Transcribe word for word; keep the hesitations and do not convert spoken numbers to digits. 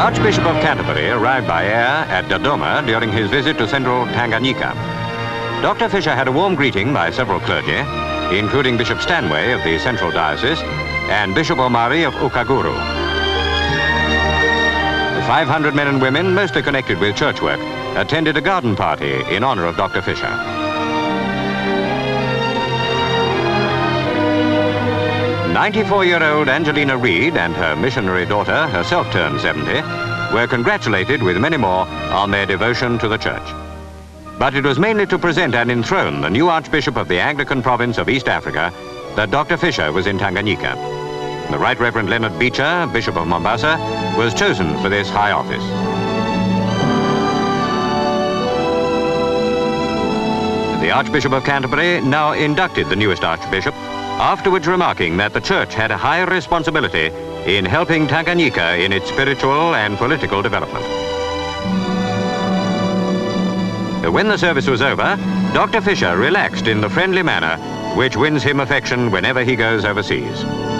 Archbishop of Canterbury arrived by air at Dodoma during his visit to central Tanganyika. Doctor Fisher had a warm greeting by several clergy, including Bishop Stanway of the Central Diocese and Bishop Omari of Ukaguru. The five hundred men and women, mostly connected with church work, attended a garden party in honor of Doctor Fisher. ninety-four-year-old Angelina Reed and her missionary daughter, herself turned seventy, were congratulated with many more on their devotion to the church. But it was mainly to present and enthrone the new Archbishop of the Anglican province of East Africa that Doctor Fisher was in Tanganyika. The Right Reverend Leonard Beecher, Bishop of Mombasa, was chosen for this high office. The Archbishop of Canterbury now inducted the newest Archbishop, afterwards remarking that the church had a high responsibility in helping Tanganyika in its spiritual and political development. When the service was over, Doctor Fisher relaxed in the friendly manner which wins him affection whenever he goes overseas.